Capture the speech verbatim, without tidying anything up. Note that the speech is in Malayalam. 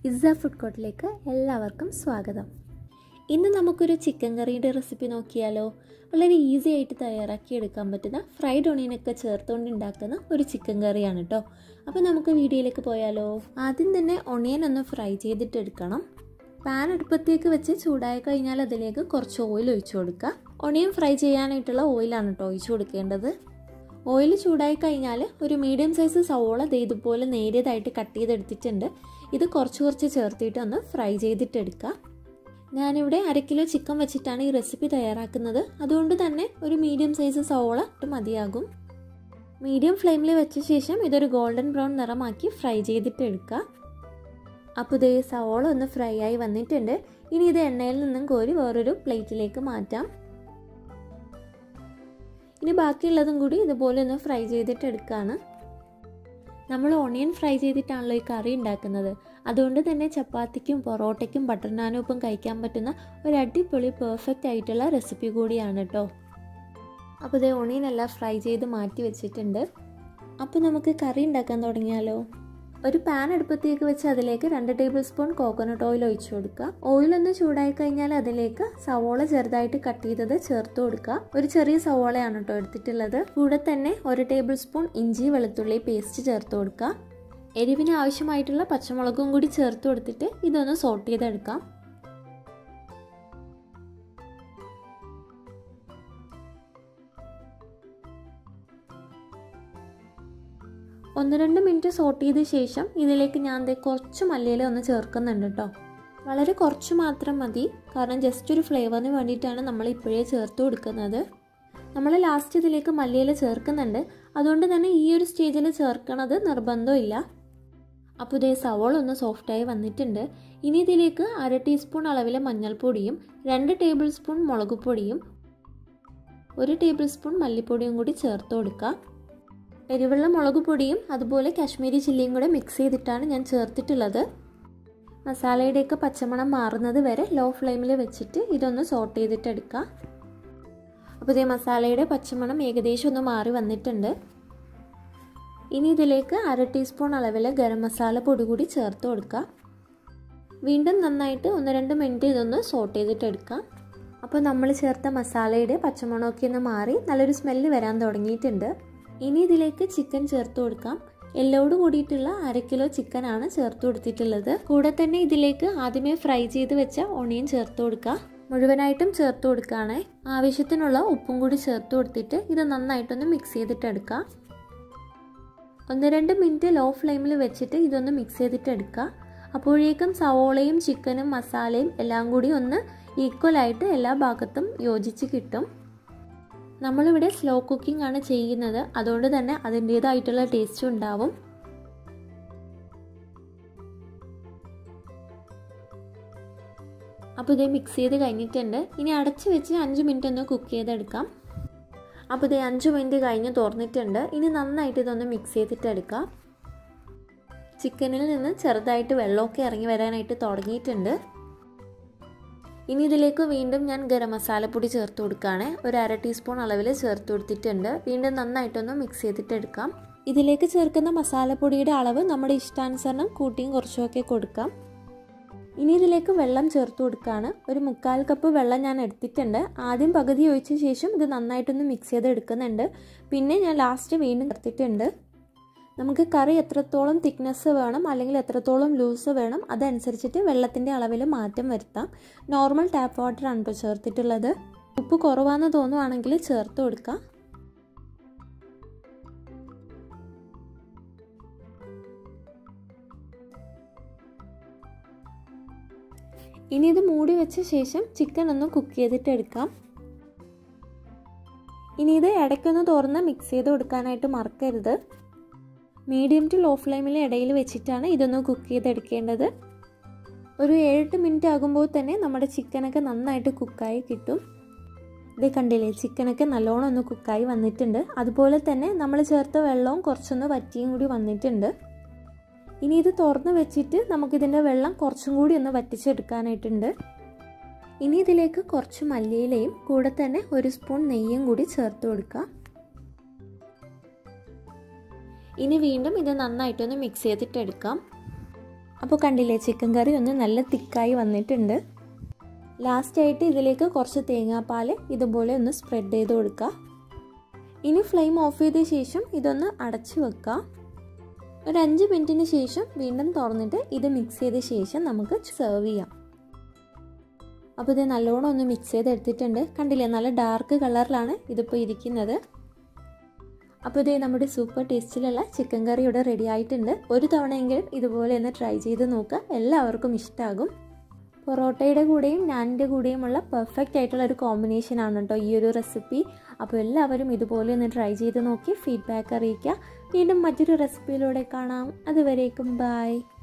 പിസ്സ ഫുഡ് കോർട്ടിലേക്ക് എല്ലാവർക്കും സ്വാഗതം. ഇന്ന് നമുക്കൊരു ചിക്കൻ കറിയുടെ റെസിപ്പി നോക്കിയാലോ? വളരെ ഈസി ആയിട്ട് തയ്യാറാക്കി എടുക്കാൻ പറ്റുന്ന ഫ്രൈഡ് ഓണിയനൊക്കെ ചേർത്തുകൊണ്ട് ഉണ്ടാക്കുന്ന ഒരു ചിക്കൻ കറിയാണ് കേട്ടോ. അപ്പോൾ നമുക്ക് വീഡിയോയിലേക്ക് പോയാലോ? ആദ്യം തന്നെ ഓണിയൻ ഒന്ന് ഫ്രൈ ചെയ്തിട്ട് എടുക്കണം. പാൻ അടുപ്പത്തേക്ക് വെച്ച് ചൂടായി കഴിഞ്ഞാൽ അതിലേക്ക് കുറച്ച് ഓയിൽ ഒഴിച്ചു കൊടുക്കുക. ഓണിയൻ ഫ്രൈ ചെയ്യാനായിട്ടുള്ള ഓയിലാണ് കേട്ടോ ഒഴിച്ചു കൊടുക്കേണ്ടത്. ഓയിൽ ചൂടായി കഴിഞ്ഞാൽ ഒരു മീഡിയം സൈസ് സവോള ഇതുപോലെ നേരിയതായിട്ട് കട്ട് ചെയ്തെടുത്തിട്ടുണ്ട്. ഇത് കുറച്ച് കുറച്ച് ചേർത്തിട്ട് ഒന്ന് ഫ്രൈ ചെയ്തിട്ടെടുക്കുക. ഞാനിവിടെ അര കിലോ ചിക്കൻ വെച്ചിട്ടാണ് ഈ റെസിപ്പി തയ്യാറാക്കുന്നത്. അതുകൊണ്ട് തന്നെ ഒരു മീഡിയം സൈസ് സവോള ഇട്ട് മതിയാകും. മീഡിയം ഫ്ലെയിമിൽ വെച്ച ശേഷം ഇതൊരു ഗോൾഡൻ ബ്രൗൺ നിറമാക്കി ഫ്രൈ ചെയ്തിട്ടെടുക്കുക. അപ്പോൾ ഇതേ സവോള ഒന്ന് ഫ്രൈ ആയി വന്നിട്ടുണ്ട്. ഇനി ഇത് എണ്ണയിൽ നിന്നും കോരി വേറൊരു പ്ലേറ്റിലേക്ക് മാറ്റാം. ഇനി ബാക്കിയുള്ളതും കൂടി ഇതുപോലെ ഒന്ന് ഫ്രൈ ചെയ്തിട്ട് എടുക്കുകയാണ്. നമ്മൾ ഓണിയൻ ഫ്രൈ ചെയ്തിട്ടാണല്ലോ ഈ കറി ഉണ്ടാക്കുന്നത്. അതുകൊണ്ട് തന്നെ ചപ്പാത്തിക്കും പൊറോട്ടയ്ക്കും ബട്ടർ നാനും ഒപ്പം കഴിക്കാൻ പറ്റുന്ന ഒരു അടിപൊളി പെർഫെക്റ്റ് ആയിട്ടുള്ള റെസിപ്പി കൂടിയാണ് കേട്ടോ. അപ്പോൾ ഇതേ ഓണിയൻ എല്ലാം ഫ്രൈ ചെയ്ത് മാറ്റി വെച്ചിട്ടുണ്ട്. അപ്പോൾ നമുക്ക് കറി ഉണ്ടാക്കാൻ തുടങ്ങിയാലോ? ഒരു പാൻ അടുപ്പത്തേക്ക് വെച്ച് അതിലേക്ക് രണ്ട് ടേബിൾ സ്പൂൺ കോക്കനട്ട് ഓയിൽ ഒഴിച്ചു കൊടുക്കുക. ഓയിലൊന്ന് ചൂടായി കഴിഞ്ഞാൽ അതിലേക്ക് സവോള ചെറുതായിട്ട് കട്ട് ചെയ്തത് ചേർത്ത് കൊടുക്കുക. ഒരു ചെറിയ സവോളയാണ് കേട്ടോ എടുത്തിട്ടുള്ളത്. കൂടെ തന്നെ ഒരു ടേബിൾ സ്പൂൺ ഇഞ്ചി വെളുത്തുള്ളി പേസ്റ്റ് ചേർത്ത് കൊടുക്കുക. എരിവിന് ആവശ്യമായിട്ടുള്ള പച്ചമുളകും കൂടി ചേർത്ത് കൊടുത്തിട്ട് ഇതൊന്ന് സോട്ട് ചെയ്തെടുക്കാം. ഒന്ന് രണ്ട് മിനിറ്റ് സോട്ട് ചെയ്ത ശേഷം ഇതിലേക്ക് ഞാൻ ദേ കുറച്ച് മല്ലിയില ഒന്ന് ചേർക്കുന്നുണ്ട് കേട്ടോ. വളരെ കുറച്ച് മാത്രം മതി, കാരണം ജസ്റ്റ് ഒരു ഫ്ലേവറിന് വേണ്ടിയിട്ടാണ് നമ്മൾ ഇപ്പോഴേ ചേർത്ത് കൊടുക്കുന്നത്. നമ്മൾ ലാസ്റ്റ് ഇതിലേക്ക് മല്ലിയില ചേർക്കുന്നുണ്ട്. അതുകൊണ്ട് തന്നെ ഈ ഒരു സ്റ്റേജിൽ ചേർക്കണത് നിർബന്ധമില്ല. അപ്പോൾ ഇതേ സവോള ഒന്ന് സോഫ്റ്റായി വന്നിട്ടുണ്ട്. ഇനി ഇതിലേക്ക് അര ടീസ്പൂൺ അളവിലെ മഞ്ഞൾപ്പൊടിയും രണ്ട് ടേബിൾ സ്പൂൺ മുളക് പൊടിയും ഒരു ടേബിൾ സ്പൂൺ മല്ലിപ്പൊടിയും കൂടി ചേർത്ത് കൊടുക്കുക. എരിവുള്ള മുളക് പൊടിയും അതുപോലെ കാശ്മീരി ചില്ലിയും കൂടെ മിക്സ് ചെയ്തിട്ടാണ് ഞാൻ ചേർത്തിട്ടുള്ളത്. മസാലയുടെയൊക്കെ പച്ചമണം മാറുന്നത് വരെ ലോ ഫ്ലെയിമിൽ വെച്ചിട്ട് ഇതൊന്ന് സോട്ട് ചെയ്തിട്ടെടുക്കുക. അപ്പോൾ ഇതേ മസാലയുടെ പച്ചമണം ഏകദേശം ഒന്ന് മാറി വന്നിട്ടുണ്ട്. ഇനി ഇതിലേക്ക് അര ടീസ്പൂൺ അളവിൽ ഗരം മസാല പൊടി കൂടി ചേർത്ത് കൊടുക്കുക. വീണ്ടും നന്നായിട്ട് ഒന്ന് രണ്ട് മിനിറ്റ് ഇതൊന്ന് സോട്ട് ചെയ്തിട്ടെടുക്കുക. അപ്പോൾ നമ്മൾ ചേർത്ത മസാലയുടെ പച്ചമണമൊക്കെ ഒന്ന് മാറി നല്ലൊരു സ്മെല്ല് വരാൻ തുടങ്ങിയിട്ടുണ്ട്. ഇനി ഇതിലേക്ക് ചിക്കൻ ചേർത്ത് കൊടുക്കാം. എല്ലോട് കൂടിയിട്ടുള്ള അര കിലോ ചിക്കനാണ് ചേർത്ത് കൊടുത്തിട്ടുള്ളത്. കൂടെ തന്നെ ഇതിലേക്ക് ആദ്യമേ ഫ്രൈ ചെയ്ത് വെച്ച ഓണിയൻ ചേർത്ത് കൊടുക്കുക. മുഴുവനായിട്ടും ചേർത്ത് കൊടുക്കുകയാണ്. ആവശ്യത്തിനുള്ള ഉപ്പും കൂടി ചേർത്ത് കൊടുത്തിട്ട് ഇത് നന്നായിട്ടൊന്ന് മിക്സ് ചെയ്തിട്ടെടുക്കുക. ഒന്ന് രണ്ട് മിനിറ്റ് ലോ ഫ്ലെയിമിൽ വെച്ചിട്ട് ഇതൊന്ന് മിക്സ് ചെയ്തിട്ടെടുക്കുക. അപ്പോഴേക്കും സവോളയും ചിക്കനും മസാലയും എല്ലാം കൂടി ഒന്ന് ഈക്വലായിട്ട് എല്ലാ ഭാഗത്തും യോജിച്ച് കിട്ടും. നമ്മളിവിടെ സ്ലോ കുക്കിംഗ് ആണ് ചെയ്യുന്നത്. അതുകൊണ്ട് തന്നെ അതിൻ്റേതായിട്ടുള്ള ടേസ്റ്റ് ഉണ്ടാവും. അപ്പോൾ ഇത് മിക്സ് ചെയ്ത് കഴിഞ്ഞിട്ടുണ്ട്. ഇനി അടച്ച് വെച്ച് അഞ്ച് മിനിറ്റ് ഒന്ന് കുക്ക് ചെയ്തെടുക്കാം. അപ്പോൾ ഇത് അഞ്ച് മിനിറ്റ് കഴിഞ്ഞ് തുറന്നിട്ടുണ്ട്. ഇനി നന്നായിട്ട് ഇതൊന്ന് മിക്സ് ചെയ്തിട്ടെടുക്കാം. ചിക്കനിൽ നിന്ന് ചെറുതായിട്ട് വെള്ളമൊക്കെ ഇറങ്ങി വരാനായിട്ട് തുടങ്ങിയിട്ടുണ്ട്. ഇനി ഇതിലേക്ക് വീണ്ടും ഞാൻ ഗരം മസാലപ്പൊടി ചേർത്ത് കൊടുക്കുകയാണ്. ഒരു അര ടീസ്പൂൺ അളവിൽ ചേർത്ത് കൊടുത്തിട്ടുണ്ട്. വീണ്ടും നന്നായിട്ടൊന്ന് മിക്സ് ചെയ്തിട്ടെടുക്കാം. ഇതിലേക്ക് ചേർക്കുന്ന മസാലപ്പൊടിയുടെ അളവ് നമ്മുടെ ഇഷ്ടാനുസരണം കൂട്ടിയും കുറച്ചുമൊക്കെ കൊടുക്കാം. ഇനി ഇതിലേക്ക് വെള്ളം ചേർത്ത് കൊടുക്കുകയാണ്. ഒരു മുക്കാൽ കപ്പ് വെള്ളം ഞാൻ എടുത്തിട്ടുണ്ട്. ആദ്യം പകുതി ഒഴിച്ച ശേഷം ഇത് നന്നായിട്ടൊന്ന് മിക്സ് ചെയ്ത് എടുക്കുന്നുണ്ട്. പിന്നെ ഞാൻ ലാസ്റ്റ് വീണ്ടും ചേർത്തിട്ടുണ്ട്. നമുക്ക് കറി എത്രത്തോളം തിക്നെസ് വേണം അല്ലെങ്കിൽ എത്രത്തോളം ലൂസ് വേണം അതനുസരിച്ചിട്ട് വെള്ളത്തിൻ്റെ അളവിൽ മാറ്റം വരുത്താം. നോർമൽ ടാപ്പ് വാട്ടറാണ് കേട്ടോ ചേർത്തിട്ടുള്ളത്. ഉപ്പ് കുറവാണെന്ന് തോന്നുവാണെങ്കിൽ ചേർത്ത് കൊടുക്കാം. ഇനി ഇത് മൂടി വെച്ച ശേഷം ചിക്കൻ ഒന്ന് കുക്ക് ചെയ്തിട്ട് എടുക്കാം. ഇനി ഇത് ഇടയ്ക്കൊന്ന് തുറന്ന് മിക്സ് ചെയ്ത് കൊടുക്കാനായിട്ട് മറക്കരുത്. മീഡിയം ടു ലോ ഫ്ലെയിമിൽ ഇടയിൽ വെച്ചിട്ടാണ് ഇതൊന്ന് കുക്ക് ചെയ്തെടുക്കേണ്ടത്. ഒരു ഏഴെട്ട് മിനിറ്റ് ആകുമ്പോൾ തന്നെ നമ്മുടെ ചിക്കനൊക്കെ നന്നായിട്ട് കുക്കായി കിട്ടും. ഇത് കണ്ടില്ലേ, ചിക്കനൊക്കെ നല്ലോണം ഒന്ന് കുക്കായി വന്നിട്ടുണ്ട്. അതുപോലെ തന്നെ നമ്മൾ ചേർത്ത വെള്ളവും കുറച്ചൊന്ന് വറ്റിയും കൂടി വന്നിട്ടുണ്ട്. ഇനി ഇത് തുറന്ന് വെച്ചിട്ട് നമുക്കിതിൻ്റെ വെള്ളം കുറച്ചും കൂടി ഒന്ന് വറ്റിച്ചെടുക്കാനായിട്ടുണ്ട്. ഇനി ഇതിലേക്ക് കുറച്ച് മല്ലിയിലയും കൂടെ തന്നെ ഒരു സ്പൂൺ നെയ്യും കൂടി ചേർത്ത് കൊടുക്കുക. ഇനി വീണ്ടും ഇത് നന്നായിട്ടൊന്ന് മിക്സ് ചെയ്തിട്ടെടുക്കാം. അപ്പോൾ കണ്ടില്ലേ, ചിക്കൻ കറി ഒന്ന് നല്ല തിക്കായി വന്നിട്ടുണ്ട്. ലാസ്റ്റായിട്ട് ഇതിലേക്ക് കുറച്ച് തേങ്ങാപ്പാൽ ഇതുപോലെ ഒന്ന് സ്പ്രെഡ് ചെയ്ത് കൊടുക്കുക. ഇനി ഫ്ലെയിം ഓഫ് ചെയ്ത ശേഷം ഇതൊന്ന് അടച്ച് വെക്കുക. ഒരു അഞ്ച് മിനിറ്റിന് ശേഷം വീണ്ടും തുറന്നിട്ട് ഇത് മിക്സ് ചെയ്ത ശേഷം നമുക്ക് സെർവ് ചെയ്യാം. അപ്പോൾ ഇത് നല്ലോണം ഒന്ന് മിക്സ് ചെയ്തെടുത്തിട്ടുണ്ട്. കണ്ടില്ലേ, നല്ല ഡാർക്ക് കളറിലാണ് ഇതിപ്പോൾ ഇരിക്കുന്നത്. അപ്പോൾ ഇതേ നമ്മുടെ സൂപ്പർ ടേസ്റ്റിലുള്ള ചിക്കൻ കറി ഇവിടെ റെഡി ആയിട്ടുണ്ട്. ഒരു തവണയെങ്കിലും ഇതുപോലെ ഒന്ന് ട്രൈ ചെയ്ത് നോക്കുക, എല്ലാവർക്കും ഇഷ്ടമാകും. പൊറോട്ടയുടെ കൂടെയും നാനിൻ്റെ കൂടെയുമുള്ള പെർഫെക്റ്റ് ആയിട്ടുള്ള ഒരു കോമ്പിനേഷൻ ആണ് കേട്ടോ ഈ ഒരു റെസിപ്പി. അപ്പോൾ എല്ലാവരും ഇതുപോലെ ഒന്ന് ട്രൈ ചെയ്ത് നോക്കി ഫീഡ്ബാക്ക് അറിയിക്കുക. വീണ്ടും മറ്റൊരു റെസിപ്പിയിലൂടെ കാണാം. അതുവരേക്കും ബൈ.